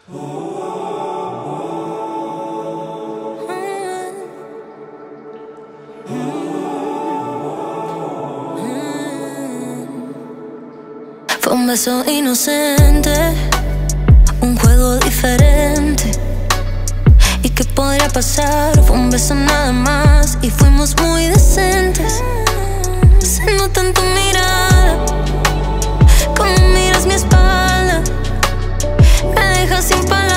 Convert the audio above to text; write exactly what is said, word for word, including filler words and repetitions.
Fue un beso inocente, un juego diferente. ¿Y qué podría pasar? Fue un beso nada más y fuimos muy decentes. Se nota en tu mirada, como miras mi espalda, me dejas sin palabras.